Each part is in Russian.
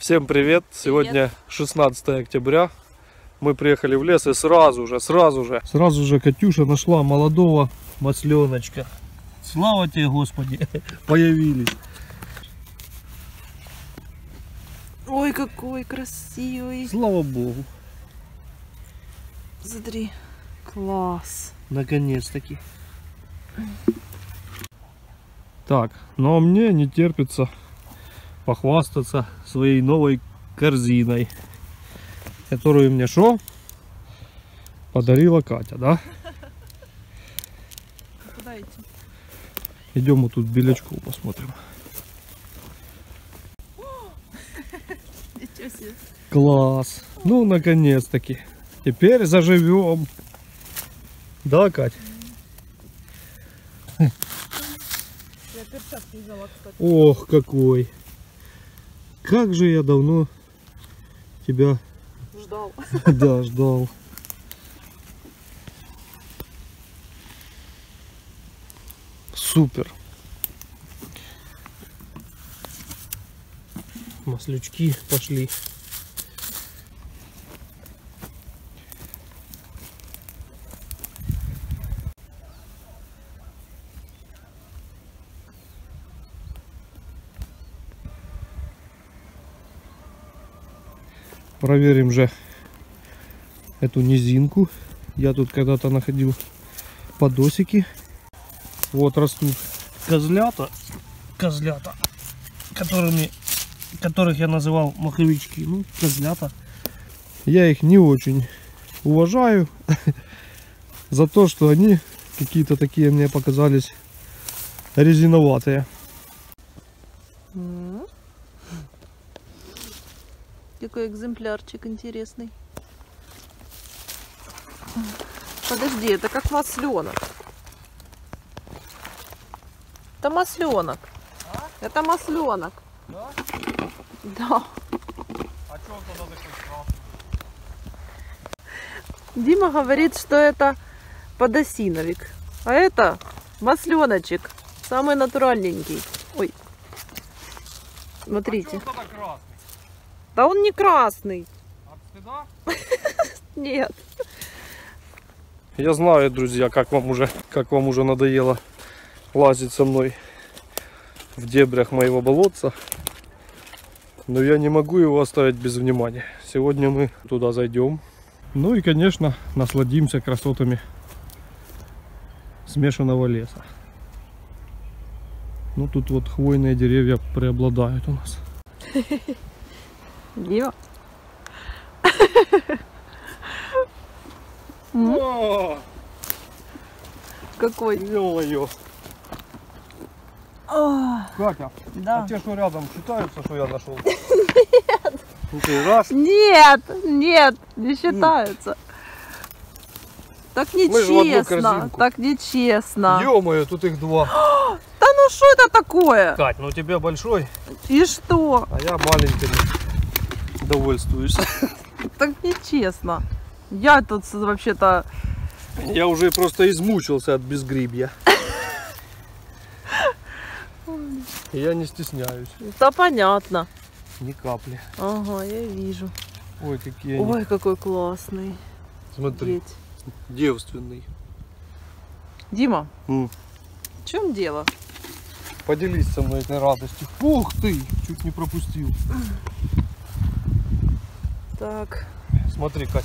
Всем привет! Сегодня 16 октября. Мы приехали в лес и сразу же Катюша нашла молодого масленочка. Слава тебе, Господи, появились. Ой, какой красивый. Слава Богу. Смотри, класс. Наконец-таки. Так, но мне не терпится похвастаться своей новой корзиной, которую мне что? Подарила Катя, да? Куда идти? Идем вот тут белячку посмотрим. Ничего себе. Класс! Ну, наконец-таки. Теперь заживем. Да, Кать? Я перчатки взяла, кстати. Ох, какой! Как же я давно тебя Ждал. да, ждал. Супер. Маслючки пошли. Проверим же эту низинку. Я тут когда-то находил подосики. Вот растут козлята, которых я называл маховички. Ну, козлята. Я их не очень уважаю за то, что они какие-то такие мне показались резиноватые. Какой экземплярчик интересный. Подожди, это как масленок. Это масленок. А? Это масленок. Да? Да. А что он тогда такой красный? Дима говорит, что это подосиновик. А это масленочек. Самый натуральненький. Ой. Смотрите. А что он тогда красный? Да он не красный. От стыда? Нет. Я знаю, друзья, как вам уже надоело лазить со мной в дебрях моего болотца. Но я не могу его оставить без внимания. Сегодня мы туда зайдем. Ну и, конечно, насладимся красотами смешанного леса. Ну тут вот хвойные деревья преобладают у нас. Дима. О, Какой? ё-моё. Катя, Да. а те, что рядом, считаются, что я нашел? Нет. Ну ты раз. Нет, не считаются. Так Мы же в одну нечестно, корзинку. так нечестно. Ё-моё, тут их два. Да ну что это такое? Кать, ну у тебя большой, И что? а я маленьким довольствуюсь. Так нечестно. Я тут вообще-то... Я уже просто измучился от безгрибья. Я не стесняюсь. Да понятно. Ни капли. Ага, я вижу. Ой, какие они. Ой, какой классный. Смотри, Деть. девственный. Дима, М. в чем дело? Поделись со мной этой радостью. Ух ты, чуть не пропустил. Так. Смотри, Кать.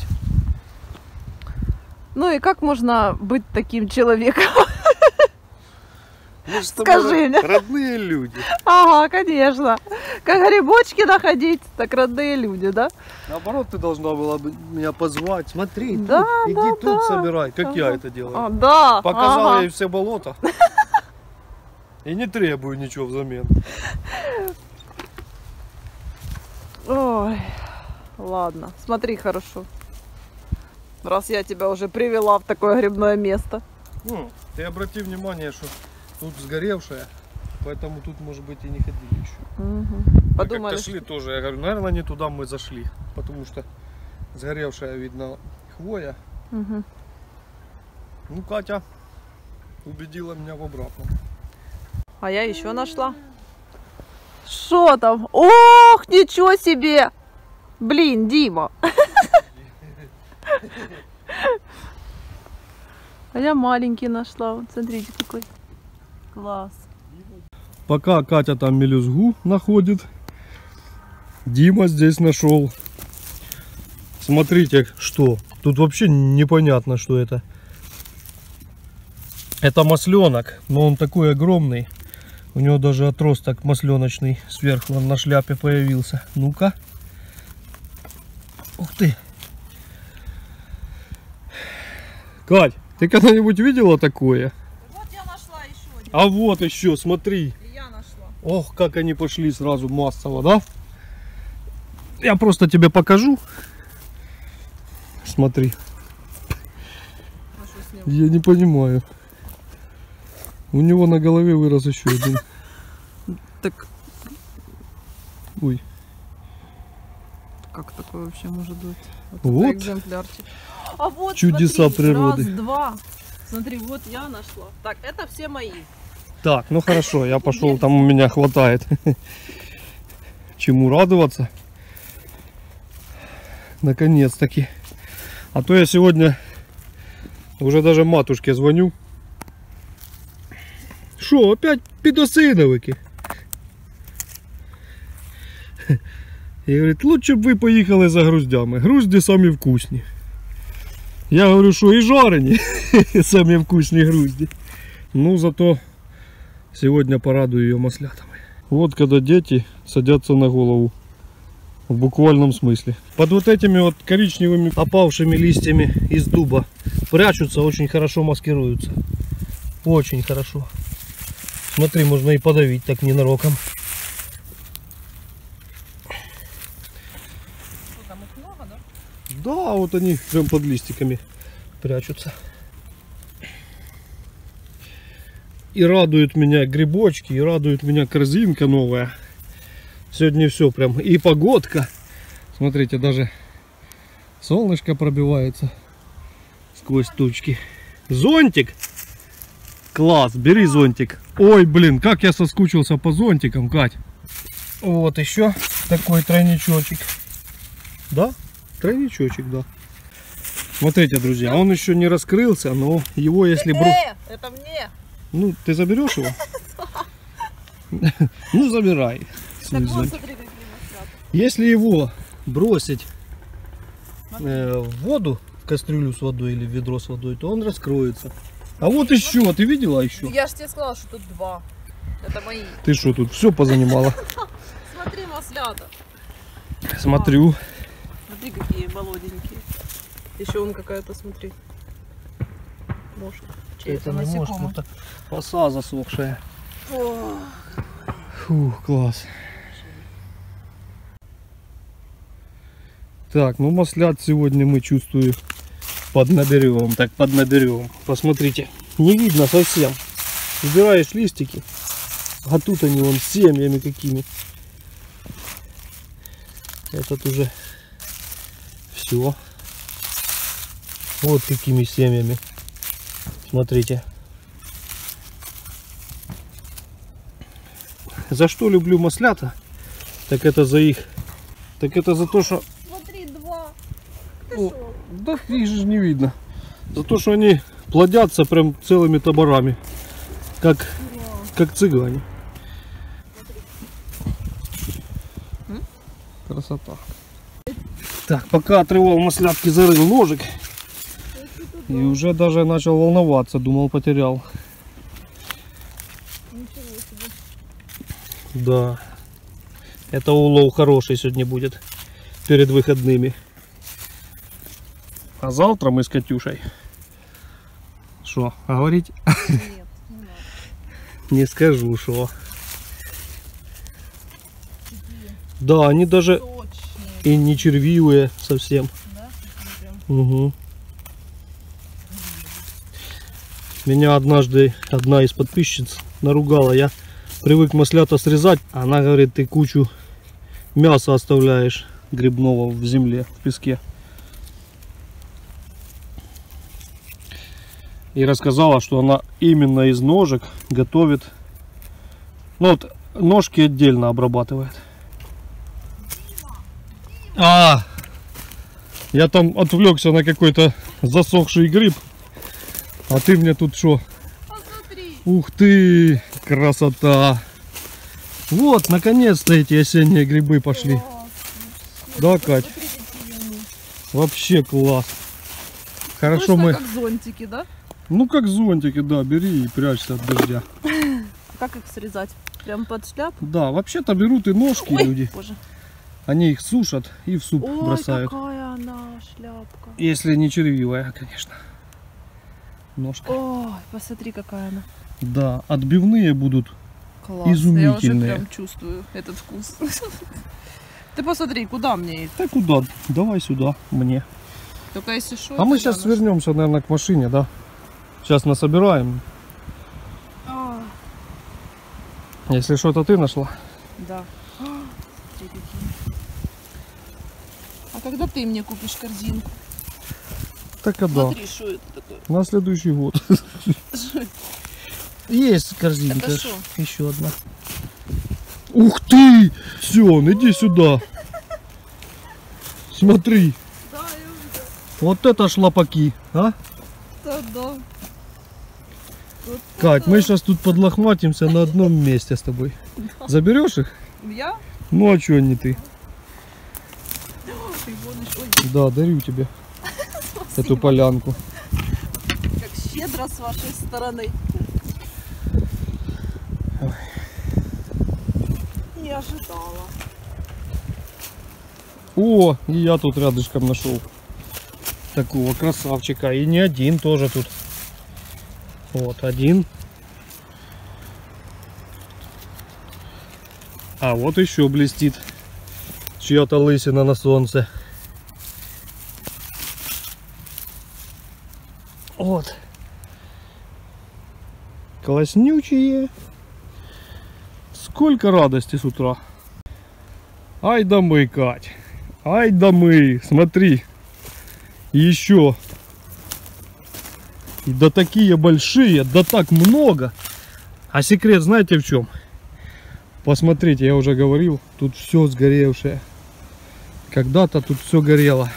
Ну и как можно быть таким человеком? Мы же с тобой Скажи мне. родные люди. Ага, конечно. Как грибочки находить, так родные люди, да? Наоборот, ты должна была бы меня позвать. Смотри, Да, тут, иди да, тут да. собирай, как я Ага. это делаю. А, да. Показал ага. ей все болота. И не требую ничего взамен. Ой, ладно, смотри хорошо. Раз я тебя уже привела в такое грибное место. Ну, ты обрати внимание, что тут сгоревшая, поэтому тут, может быть, и не ходили еще. Угу. Мы Подумали, как-то шли тоже, я говорю, наверное, не туда мы зашли, потому что сгоревшая, видно, хвоя. Угу. Ну, Катя убедила меня в обратном. А я еще нашла. Что там? Ох, ничего себе! Блин, Дима. А я маленький нашла. Вот смотрите, какой класс. Пока Катя там мелюзгу находит, Дима здесь нашел. Смотрите, что. Тут вообще непонятно, что это. Это масленок, но он такой огромный. У него даже отросток масленочный сверху, он на шляпе появился. Ну-ка. Ух ты. Кать, ты когда-нибудь видела такое? Вот я нашла еще один. А вот еще, смотри. Я нашла. Ох, как они пошли сразу массово, да? Я просто тебе покажу. Смотри. А что с ним? Я не понимаю. У него на голове вырос еще один. Так Ой. как такое вообще может быть? Вот. Это экземплярчик. А вот Чудеса смотри, природы. Раз, два. Смотри, вот я нашла. Так, это все мои. Так, ну хорошо, я пошел, там у меня хватает. Чему радоваться. Наконец-таки. А то я сегодня уже даже матушке звоню. Шо, опять підосиновики? І говорить, лучше б ви поїхали за груздями. Грузді самі вкусні. Я говорю, що і жарені самі вкусні грузді. Ну, зато сегодня порадую ее маслятами. Вот когда дети садятся на голову. В буквальном смысле. Под вот этими вот коричневыми опавшими листьями из дуба прячутся, очень хорошо маскируются. Очень хорошо. Смотри, можно и подавить так ненароком. Там их много, да? Да, вот они прям под листиками прячутся. И радуют меня грибочки, и радует меня корзинка новая. Сегодня все прям. И погодка. Смотрите, даже солнышко пробивается сквозь тучки. Зонтик. Класс, бери зонтик. Ой, блин, как я соскучился по зонтикам, Кать. Вот еще такой тройничочек. Да? Тройничочек, да. Смотрите, друзья, он еще не раскрылся, но его если Это мне. Ну, ты заберешь его? Ну, забирай. Так вот, смотри, какие маслята. Если его бросить в воду, в кастрюлю с водой или в ведро с водой, то он раскроется. А вот еще, ты видела еще? Я же тебе сказала, что тут два. Это мои. Ты что, тут все позанимала? Смотри, маслята. Смотрю. Смотри, какие молоденькие. Еще он какая-то, смотри. Мошка. Это не может, это роса засохшая. О, Фу, класс. Так, ну маслят сегодня мы чувствую поднаберем. Так, поднаберем. Посмотрите, не видно совсем. Убираешь листики, а тут они вон семьями какими. Этот уже все. Вот какими семьями. Смотрите. За что люблю маслята? Так это за их. Так это за то, что... смотри, два. О, да их же не видно. За то, что они плодятся прям целыми таборами. Как цыгане. Красота. Так, пока отрывал маслятки, зарыл ножик. И уже даже начал волноваться. Думал, потерял. Ничего себе. Да. Это улов хороший сегодня будет. Перед выходными. А завтра мы с Катюшей. Что, говорить? Нет, не надо. Не скажу, что. Да, они даже Точнее, и не червивые совсем. да? Такие прям. Угу. Меня однажды одна из подписчиц наругала. Я привык маслята срезать. Она говорит, ты кучу мяса оставляешь грибного в земле, в песке. И рассказала, что она именно из ножек готовит. Ну вот ножки отдельно обрабатывает. А, я там отвлекся на какой-то засохший гриб. А ты мне тут что? Посмотри. Ух ты, красота! Вот, наконец-то эти осенние грибы пошли. Да, Кать? Вообще класс. Хорошо Точно мы... как зонтики, да? Ну как зонтики, да, бери и прячься от дождя. Как их срезать? Прям под шляпу? Да, вообще-то берут и ножки Ой, люди. боже. Они их сушат и в суп Ой, бросают. какая она шляпка. Если не червивая, конечно. Ножка. Ой, посмотри, какая она. Да, отбивные будут. Класс. Изумительные. Я уже прям чувствую этот вкус. Ты посмотри, куда мне их? Так куда? Давай сюда, мне. Только если что. А мы тогда сейчас вернемся, наверное, к машине, да? Сейчас насобираем. А, Если что-то ты нашла. да. Смотри, какие. А когда ты мне купишь корзинку? Так а да. Смотри, что это такое? На следующий год. Есть корзинка. Это что? Еще одна. Ух ты! Сён, иди сюда. Смотри. Да, я увидела. Вот это шлапаки, а? Да. Вот Кать, это. мы сейчас тут подлохматимся на одном месте с тобой. Заберешь их? Я? Ну а чё не ты? Ты гонишь. Ой, Да, дарю тебе эту полянку. как щедро с вашей стороны. Не ожидала. О, и я тут рядышком нашел такого красавчика. И не один тоже тут. Вот один. А вот еще блестит чья-то лысина на солнце. Вот. Класснючие. Сколько радости с утра. Ай да мы, Кать. Ай да мы. Смотри. Еще. И да такие большие, да так много. А секрет знаете в чем? Посмотрите, я уже говорил, тут все сгоревшее. Когда-то тут все горело.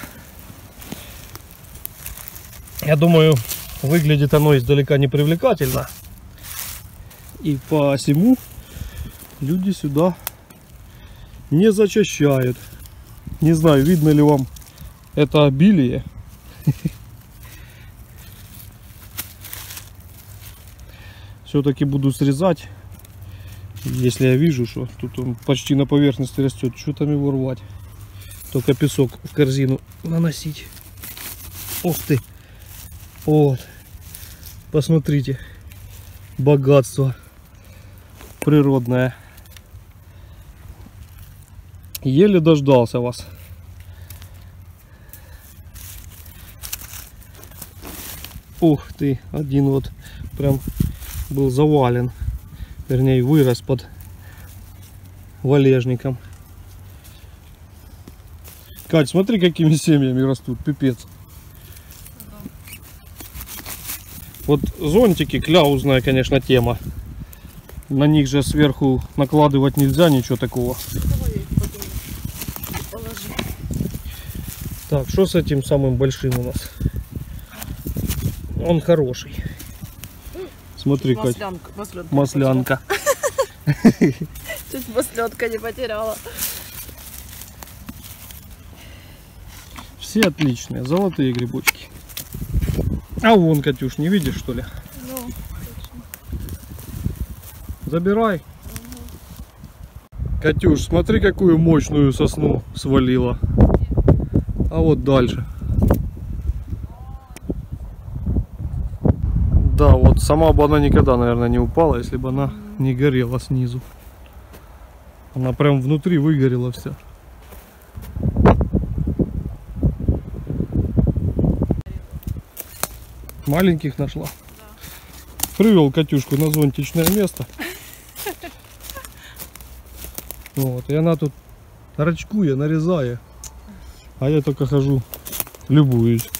Я думаю, выглядит оно издалека не привлекательно. И посему люди сюда не зачащают. Не знаю, видно ли вам это обилие. Все-таки буду срезать. Если я вижу, что тут он почти на поверхности растет, что там его рвать? Только песок в корзину наносить. Ух ты! Вот. Посмотрите. Богатство природное. Еле дождался вас. Ух ты, один вот прям был завален. Вернее, вырос под валежником. Кать, смотри, какими семьями растут, пипец. Вот зонтики, кляузная, конечно, тема. На них же сверху накладывать нельзя, ничего такого. Давай я их потом положу. Так, что с этим самым большим у нас? Он хороший. Смотри, Кать. Маслянка. Маслянка. Чуть маслянка не потеряла. Все отличные, золотые грибочки. А вон, Катюш, не видишь, что ли? Ну, точно. Забирай. Катюш, смотри, какую мощную сосну свалила. А вот дальше. Да, вот сама бы она никогда, наверное, не упала, если бы она не горела снизу. Она прям внутри выгорела вся. Маленьких нашла. Привел Катюшку на зонтичное место. Вот, и она тут рачкуя, нарезая. А я только хожу, любуюсь.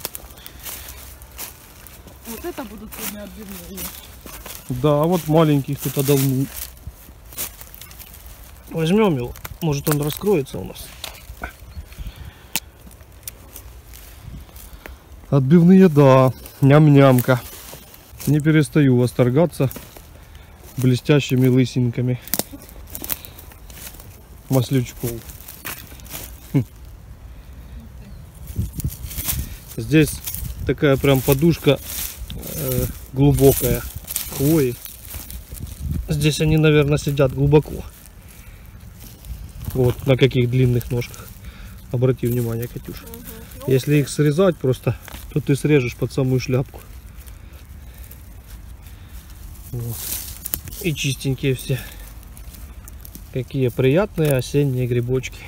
Вот это будут сегодня отбивные. Да, а вот маленьких тут одолну. Возьмем его, может он раскроется у нас. Отбивные, да, ням-нямка. Не перестаю восторгаться блестящими лысинками маслючков. Здесь такая прям подушка глубокая хвои. Здесь они, наверное, сидят глубоко. Вот на каких длинных ножках. Обрати внимание, Катюша. Если их срезать просто, то ты срежешь под самую шляпку. Вот. И чистенькие все. Какие приятные осенние грибочки.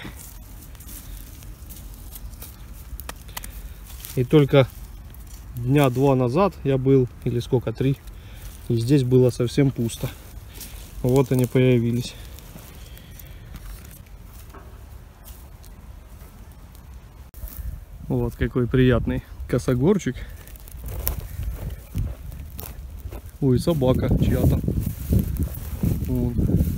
И только дня 2 назад я был, или сколько, 3, и здесь было совсем пусто. Вот они появились. Вот какой приятный косогорчик. Ой, собака чья-то. Вон.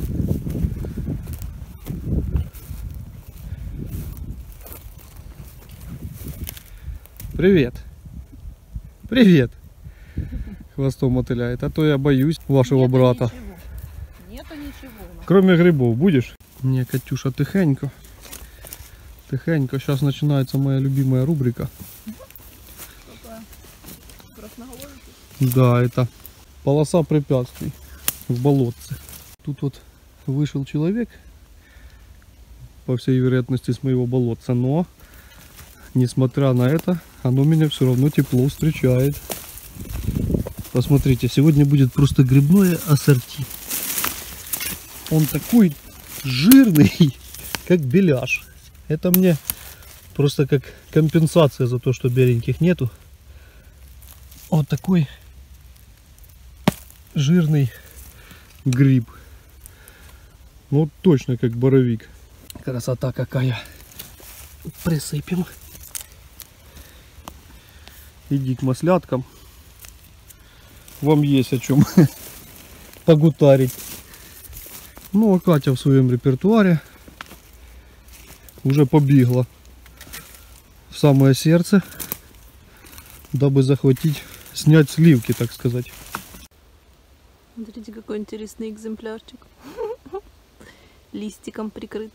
Привет. Привет. Хвостом мотыляет. А то я боюсь вашего брата. Нету ничего. Кроме грибов будешь? Не, Катюша, тихенько. Тихенько. Сейчас начинается моя любимая рубрика. Да, это полоса препятствий в болотце. Тут вот вышел человек, по всей вероятности, с моего болотца, но несмотря на это, оно меня все равно тепло встречает. Посмотрите, сегодня будет просто грибное ассорти. Он такой жирный, как беляш. Это мне просто как компенсация за то, что беленьких нету. Вот такой жирный гриб. Ну точно как боровик. Красота какая. Присыпем. Иди к масляткам. Вам есть о чем погутарить. Ну а Катя в своем репертуаре уже побегла в самое сердце, дабы захватить, снять сливки, так сказать. Смотрите, какой интересный экземплярчик. Листиком прикрыт.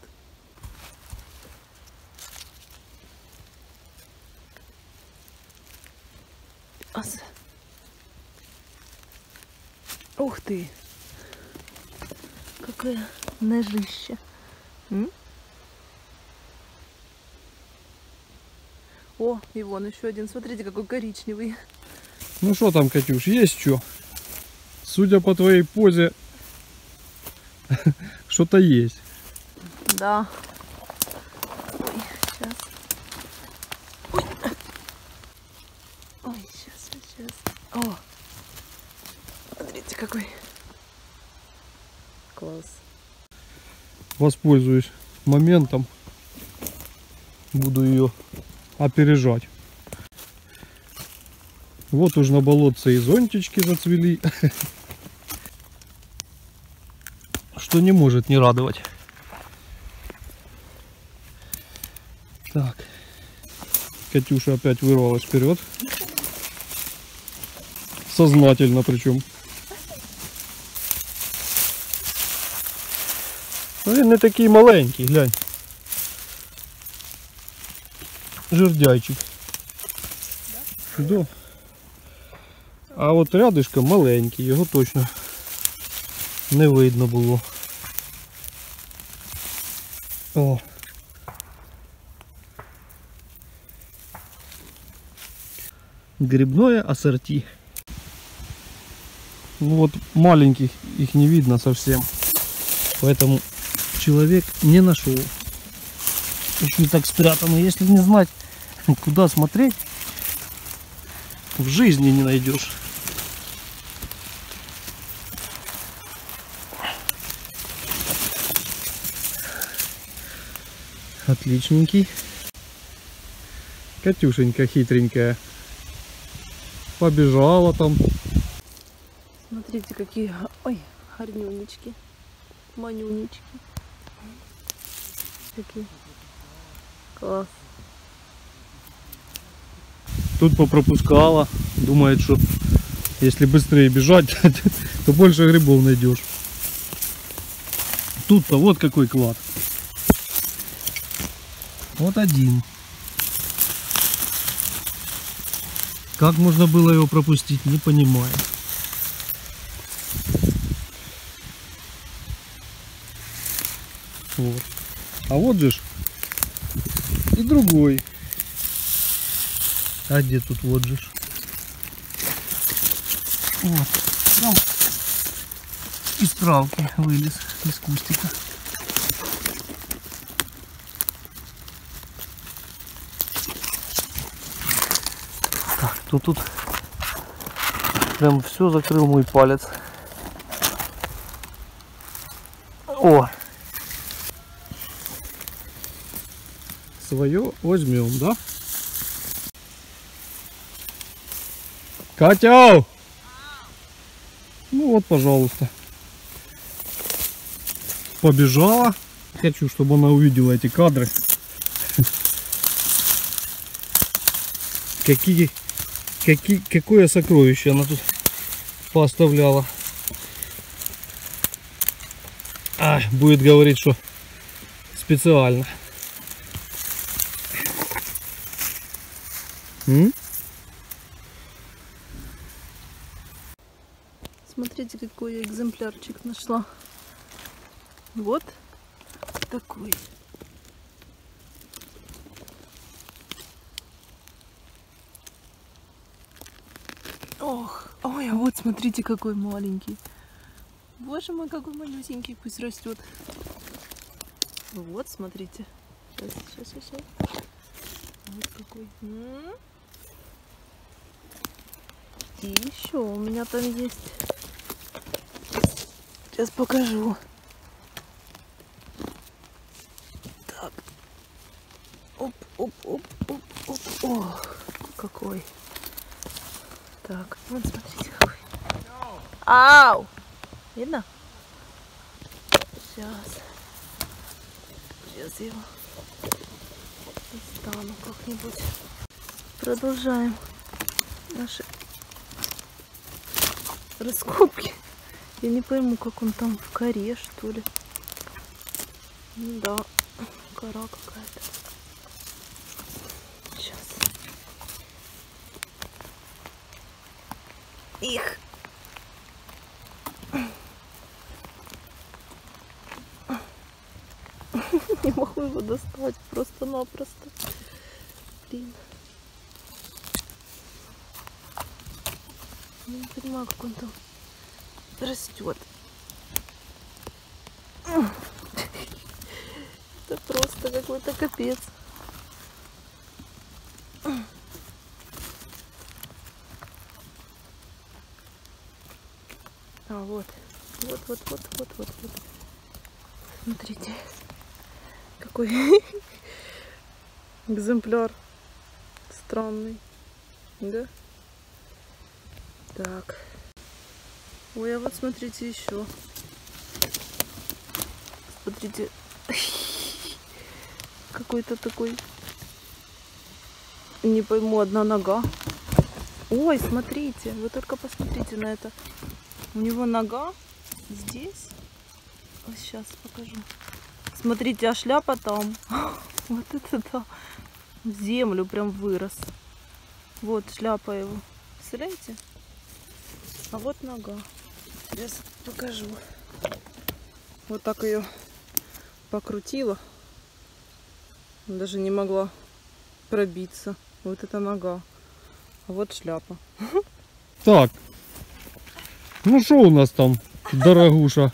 Ух ты! Какое ножище. О, и вон еще один. Смотрите, какой коричневый. Ну что там, Катюш, есть что? Судя по твоей позе, что-то есть. Да. Ой, сейчас. Ой, ой, сейчас. О, смотрите, какой класс. Воспользуюсь моментом, буду ее опережать. Вот уж на болотце и зонтички зацвели, что не может не радовать. Так, Катюша опять вырвалась вперед, сознательно причем. Він не такий маленький, глянь. Жердяйчик. Да? А от рядишком маленький, його точно не видно було. О. Грибное ассорти. Ну вот маленьких их не видно совсем. Поэтому человек не нашел. Еще так спрятано. Если не знать, куда смотреть, в жизни не найдешь. Отличненький. Катюшенька хитренькая. Побежала там. Смотрите, какие, ой, горнюнечки, манюнечки. какие. Класс. Тут попропускала. Думает, что если быстрее бежать, то больше грибов найдешь. Тут-то вот какой клад. Вот один. Как можно было его пропустить, не понимаю. Вот. А вот же ж и другой. А где тут вот же ж? Вот. Прям из травки вылез, из кустика. Так, то тут прям все закрыл мой палец. О! Свое возьмем, да? Катя! Ну вот, пожалуйста. Побежала. Хочу, чтобы она увидела эти кадры. Какое сокровище она тут поставляла. Будет говорить, что специально. Смотрите, какой я экземплярчик нашла. Вот такой. Ох, ой, а вот смотрите, какой маленький. Боже мой, какой малюсенький, пусть растет. Вот, смотрите. Сейчас. Вот какой. И еще у меня там есть. Сейчас покажу. Так. Оп. Ох, какой. Так, вот смотрите какой. Ау! Видно? Сейчас его достану как-нибудь. Продолжаем наши раскопки. Я не пойму, как он там в коре, что ли. Ну да, кора какая-то. Сейчас. Их. Не могу его достать просто-напросто. Блин. Не понимаю, как он там растет. Это просто какой-то капец. Вот. Смотрите, какой экземпляр странный, да? Так. Ой, а вот смотрите еще. Смотрите, какой-то такой, не пойму, одна нога. Ой, смотрите, вы только посмотрите на это. У него нога здесь. Вот сейчас покажу. Смотрите, а шляпа там. Вот это да. В землю прям вырос. Вот шляпа его. Представляете? А вот нога. Сейчас покажу. Вот так ее покрутила. Даже не могла пробиться. Вот это нога. А вот шляпа. Так. Ну что у нас там, дорогуша?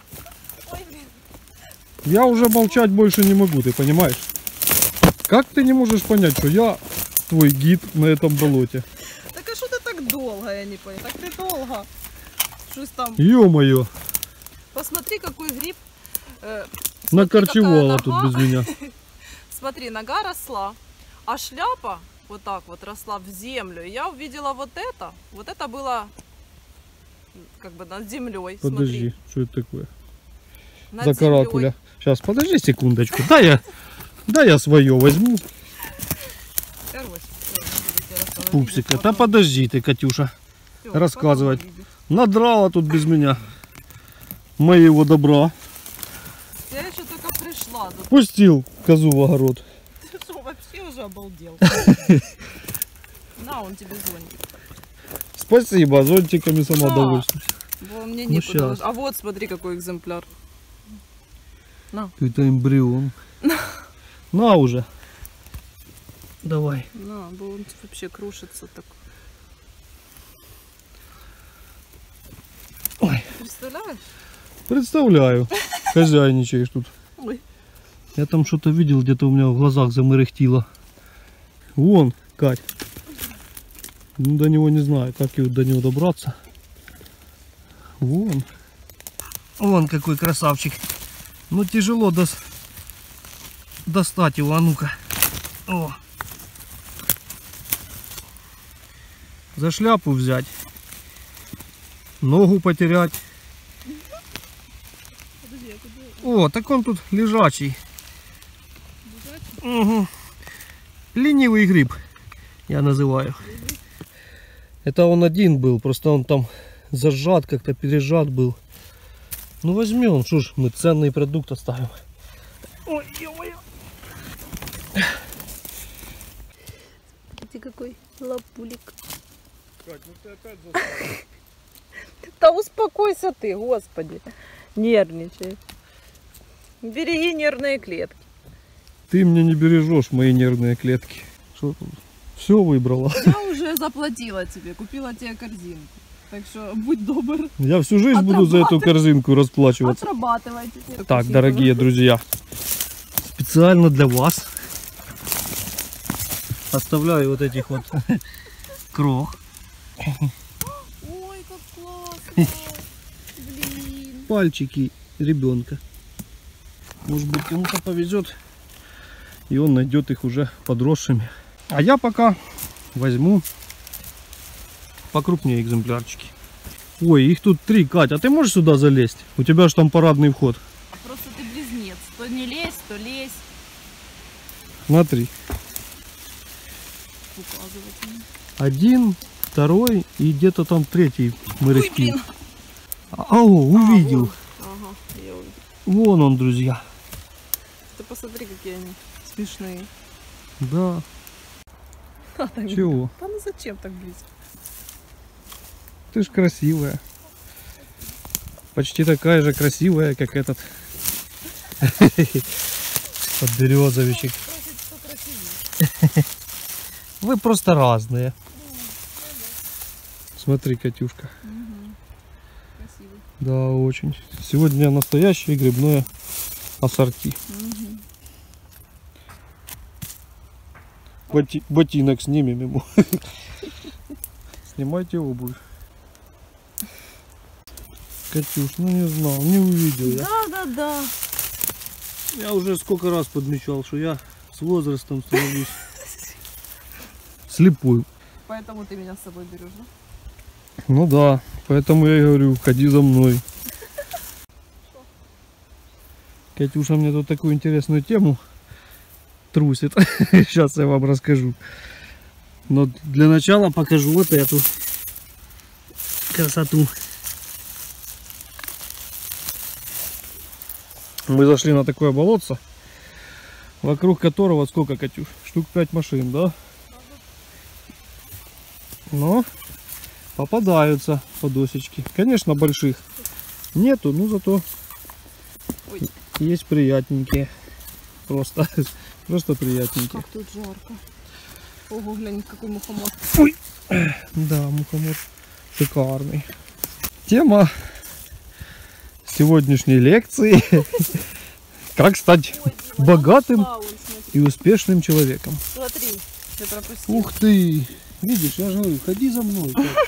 Я уже молчать больше не могу, ты понимаешь? Как ты не можешь понять, что я твой гид на этом болоте? Так а что ты так долго, я не поняла. Так ты долго. Что там? Ё-моё. Посмотри, какой гриб. Накорчевала тут без меня. Смотри, нога росла, а шляпа вот так вот росла в землю. И я увидела вот это. Вот это было как бы над землей. Подожди, что это такое? Над За каракуля. Сейчас, подожди секундочку. Да, я Да я свое возьму. Короче, Пупсика. Да подожди ты, Катюша. Рассказывать. Надрала тут без меня моего добра. Я еще только пришла. Тут Пустил козу в огород. ты что, вообще уже обалдел? На, он тебе зонтик. Спасибо, зонтиками сама Да. довольствуюсь. Во, мне Ну, некуда. щас. А вот смотри, какой экземпляр. Это эмбрион. На уже. Давай. На, бо он вообще крушится так. Ой. Представляешь? Представляю. Хозяйничаешь тут. Ой. Я там что-то видел, где-то у меня в глазах замырехтило. Вон, Кать. Ну, до него не знаю, как до него добраться. Вон. Вон какой красавчик. Ну, тяжело достать его, а ну-ка. О. За шляпу взять. Ногу потерять. О, так он тут лежачий. Угу. Ленивый гриб, я называю. Это он один был, просто он там зажат, как-то пережат был. Ну возьмем, что ж, мы ценный продукт оставим. Ой, ё-моё. Смотрите, какой лапулик. Кать, ну ты опять заставила. Да успокойся ты, господи. Нервничай. Береги нервные клетки. Ты мне не бережешь мои нервные клетки. Что тут? Все выбрала. Я уже заплатила тебе, купила тебе корзинку. Так что будь добр. Я всю жизнь буду за эту корзинку расплачиваться. Отрабатывайте. Так, дорогие друзья, специально для вас оставляю вот этих вот крох. Ой, как классно. Блин. Пальчики ребенка. Может быть, кому-то повезет, и он найдет их уже подросшими. А я пока возьму покрупнее экземплярчики. Ой, их тут 3, Катя, а ты можешь сюда залезть? У тебя же там парадный вход. Просто ты близнец. То не лезь, то лезь. Смотри. Указывать мне. 1, 2 и где-то там 3 мы Ой, растим. блин. Увидел. Ага, я увидел. Вон он, друзья. Ты посмотри, какие они смешные. Да. А, так Чего? Да ну зачем так близко? Ты ж красивая. Почти такая же красивая, как этот подберезовичек. Вы просто разные. Смотри, Катюшка. Красивый. Да, очень. Сегодня настоящее грибное ассорти. Ботинок снимем ему. Снимайте обувь. Катюш, ну не знал, не увидел я. Да. Я уже сколько раз подмечал, что я с возрастом становлюсь слепой. Поэтому ты меня с собой берешь, да? Ну да, поэтому я и говорю, ходи за мной. Катюша мне тут такую интересную тему трусит. Сейчас я вам расскажу. Но для начала покажу вот эту красоту. Мы зашли на такое болотце, вокруг которого сколько, Катюш? Штук 5 машин, да? Но попадаются подосечки. Конечно, больших нету, но зато Ой. есть приятненькие. Просто приятненькие. Как тут жарко. Ого, глянь, какой мухомор. Ой. Да, мухомор шикарный. Тема сегодняшней лекции: как стать богатым и успешным человеком. Смотри, я пропустила. Ух ты! Видишь, я же говорю, ходи за мной.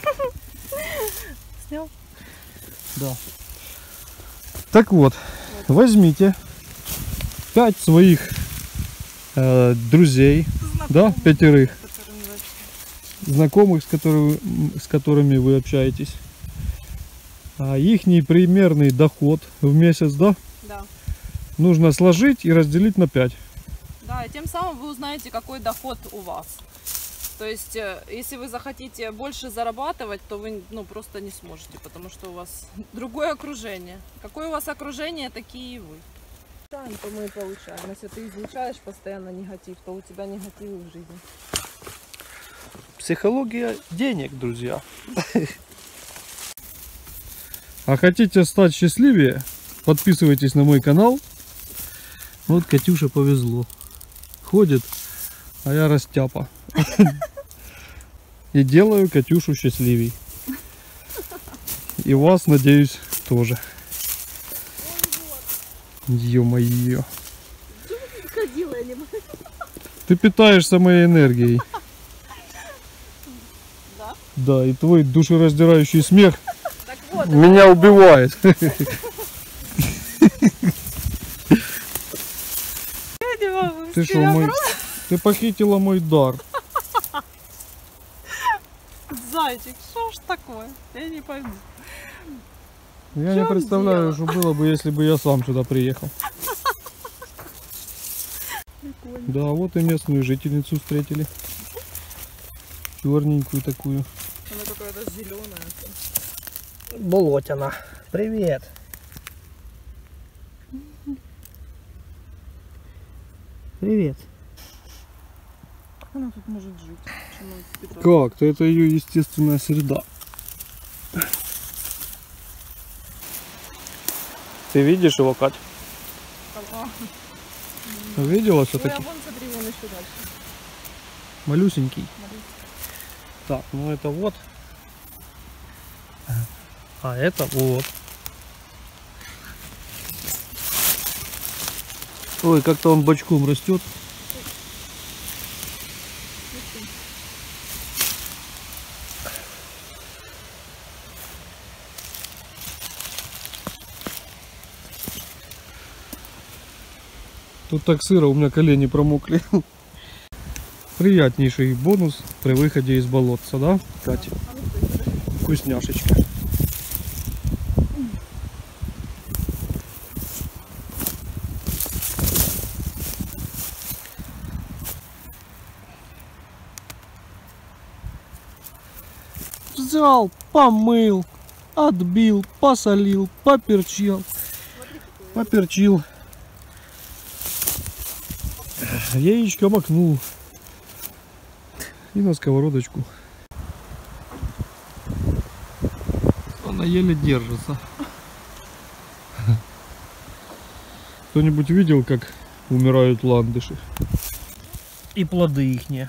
Снял? Да. Так вот, возьмите 5 своих друзей, да, 5 знакомых, с которыми вы общаетесь. Ихний примерный доход в месяц, да, Да. нужно сложить и разделить на 5. Да, и тем самым вы узнаете, какой доход у вас. То есть, если вы захотите больше зарабатывать, то вы просто не сможете, потому что у вас другое окружение. Какое у вас окружение, такие и вы. То мы и получаем. Если ты излучаешь постоянно негатив, то у тебя негатив в жизни. Психология денег, друзья. А хотите стать счастливее? Подписывайтесь на мой канал. Вот Катюше повезло. Ходит, а я растяпа. И делаю Катюшу счастливей. И вас, надеюсь, тоже. Ё-моё. Ты питаешься моей энергией. Да? Да, и твой душераздирающий смех Так вот, меня убивает. я не могу. Ты что, ты похитила мой дар. Зайчик, что ж такое? Я не пойму. Я не чем представляю, дело? что было бы, если бы я сам сюда приехал. Прикольно. Да, вот и местную жительницу встретили. Черненькую такую. Она какая-то зеленая. Болотина. Привет. Привет. Она тут может жить. Как? Это ее естественная среда. Ты видишь его, Кать? Видела все-таки? Ой, а вон, смотри, вон еще дальше. Малюсенький. Так, ну это вот. А это вот. Ой, как-то он бочком растет. Тут так сыро, у меня колени промокли. Приятнейший бонус при выходе из болотца, да, Катя? Вкусняшечка. Взял, помыл, отбил, посолил, поперчил. Поперчил. Яичко макнул. И на сковородочку. Она еле держится. Кто-нибудь видел, как умирают ландыши? И плоды ихние.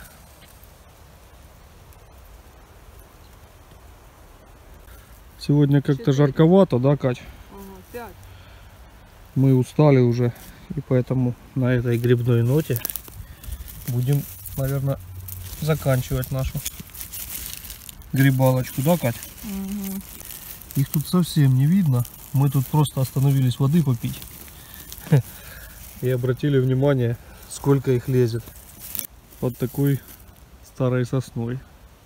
Сегодня как-то жарковато, да, Кать? Ага, 5. Мы устали уже. И поэтому на этой грибной ноте будем, наверное, заканчивать нашу грибалочку, да, Кать? Угу. Их тут совсем не видно. Мы тут просто остановились воды попить. И обратили внимание, сколько их лезет. Под такой старой сосной.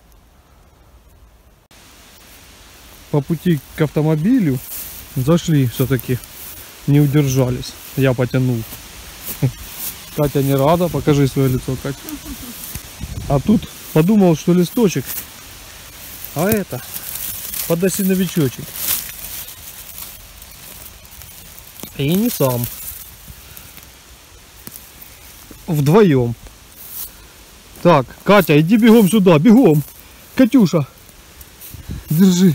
По пути к автомобилю зашли все-таки. Не удержались. Я потянул. Катя не рада. Покажи свое лицо, Катя. А тут подумал, что листочек. А это подосиновичочек. И не сам. Вдвоем. Так, Катя, иди бегом сюда. Бегом. Катюша. Держи.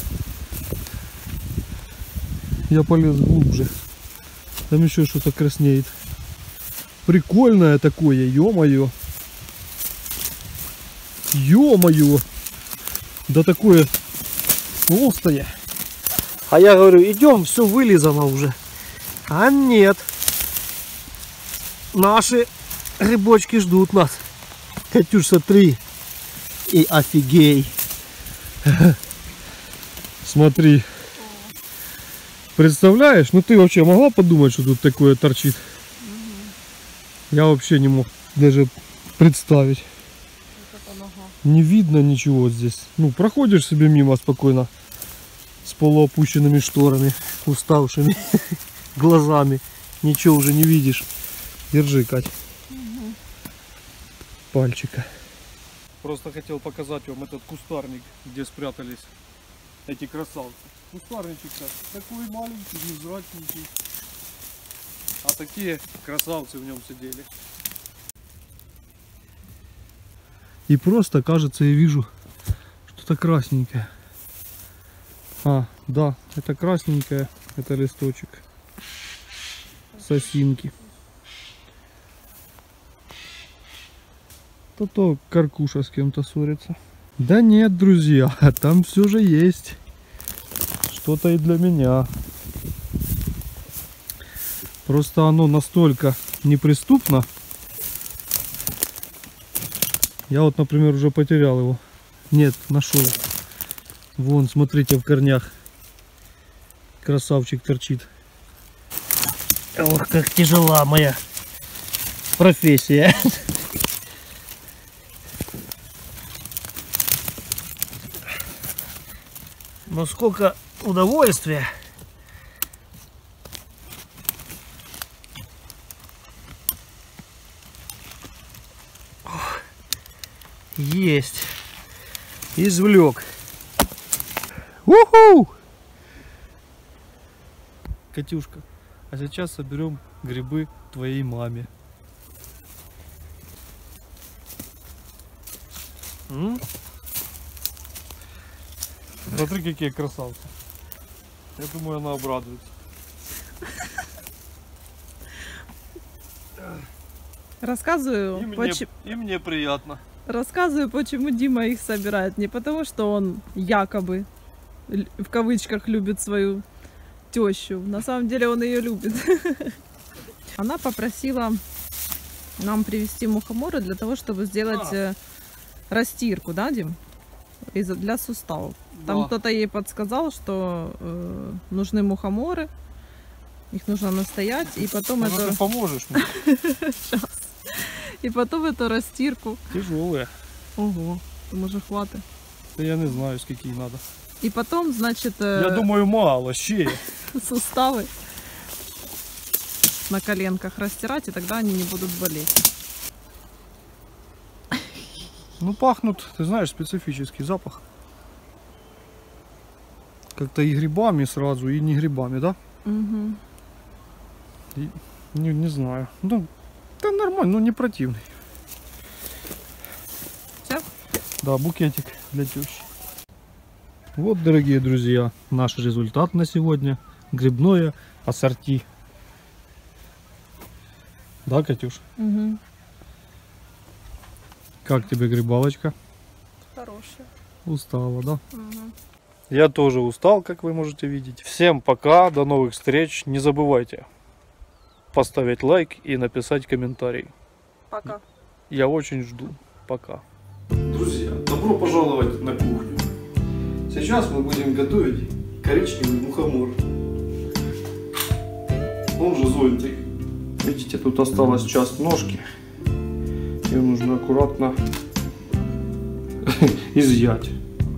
Я полез глубже. Там еще что-то краснеет. Прикольное такое, ё-моё. Ё-моё. Да такое толстое. А я говорю, идем, все вылизано уже. А нет. Наши грибочки ждут нас. Катюш, смотри. И офигей. Смотри. Представляешь? Ну ты вообще могла подумать, что тут такое торчит? Я вообще не мог даже представить. Не видно ничего здесь. Ну, проходишь себе мимо спокойно. С полуопущенными шторами, уставшими глазами. Ничего уже не видишь. Держи, Кать. пальчика. Просто хотел показать вам этот кустарник, где спрятались эти красавцы. Кустарничек-то такой маленький, невзрачненький. А такие красавцы в нем сидели. И просто, кажется, я вижу что-то красненькое. А, да, это красненькое, это листочек сосинки. То каркуша с кем-то ссорится. Да нет, друзья, там все же есть что-то и для меня. Просто оно настолько неприступно. Я вот, например, уже потерял его. Нет, нашел. Вон, смотрите, в корнях красавчик торчит. Ох, как тяжела моя профессия. Но сколько удовольствия. Есть. Извлек. Уху! Катюшка, а сейчас соберем грибы твоей маме. Смотри, какие красавцы. Я думаю, она обрадуется. Рассказываю, И мне приятно. рассказываю, почему Дима их собирает. Не потому, что он якобы, в кавычках, любит свою тещу. На самом деле он ее любит. Она попросила нам привезти мухоморы для того, чтобы сделать растирку, да, Дим? Для суставов. Там кто-то ей подсказал, что нужны мухоморы, их нужно настоять, и потом Ты поможешь мне? Сейчас. И потом эту растирку. Тяжелые. Ого, может хватит. Да я не знаю, сколько надо. И потом, значит, Я думаю, мало, ще. суставы на коленках растирать, и тогда они не будут болеть. Ну, пахнут, ты знаешь, специфический запах. Как-то и грибами сразу, и не грибами, да? Угу. И, не знаю. Ну, да нормально, но не противный. Все? Да, букетик для тещи. Вот, дорогие друзья, наш результат на сегодня. Грибное ассорти. Да, Катюш? Угу. Как тебе грибалочка? Хорошая. Устала, да? Угу. Я тоже устал, как вы можете видеть. Всем пока, до новых встреч. Не забывайте поставить лайк и написать комментарий. Пока. Я очень жду. Пока. Друзья, добро пожаловать на кухню. Сейчас мы будем готовить коричневый мухомор. Он же зонтик. Видите, тут осталась часть ножки. Ее нужно аккуратно изъять.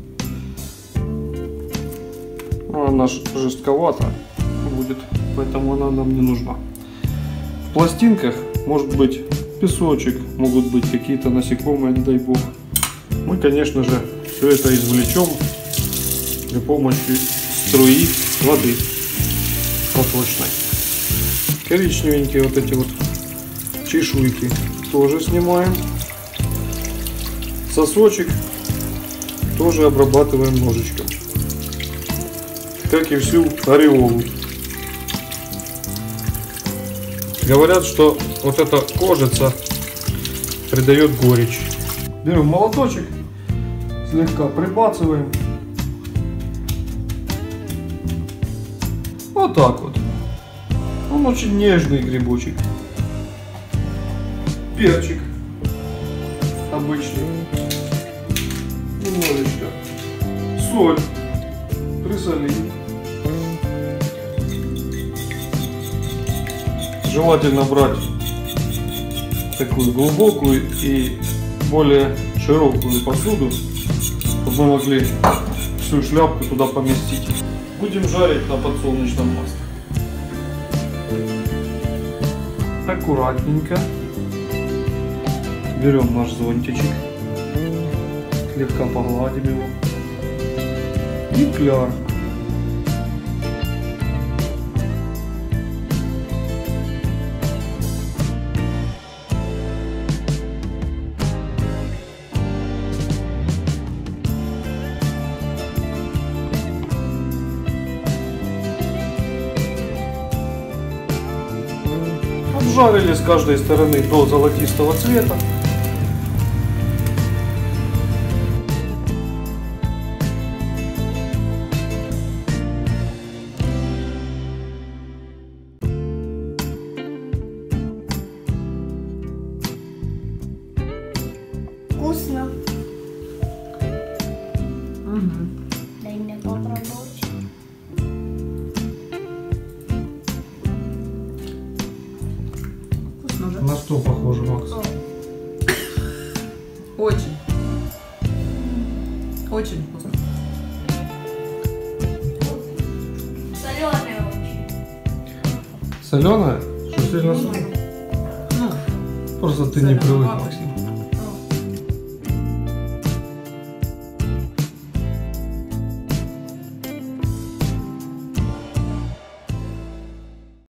Она жестковата будет, поэтому она нам не нужна. В пластинках может быть песочек, могут быть какие-то насекомые, не дай бог. Мы, конечно же, все это извлечем при помощи струи воды проточной. Коричневенькие вот эти вот чешуйки тоже снимаем. Сосочек тоже обрабатываем ножичком, как и всю ореолу. Говорят, что вот эта кожица придает горечь. Берем молоточек, слегка прибацываем. Вот так вот. Он очень нежный грибочек. Перчик обычный. Немножечко. Соль. Присолим. Желательно брать такую глубокую и более широкую посуду, чтобы мы могли всю шляпку туда поместить. Будем жарить на подсолнечном масле. Аккуратненько, Берем наш зонтичек, слегка погладим его и кляр. Обжарили с каждой стороны до золотистого цвета. Вкусно. Угу. Дай мне попробовать. Вкусно, да? На что похоже, Макс? Очень. Очень вкусно. Соленое очень. Соленое? Что сильно соленое? Ну, Просто ты не соленого привык, мало. Максим.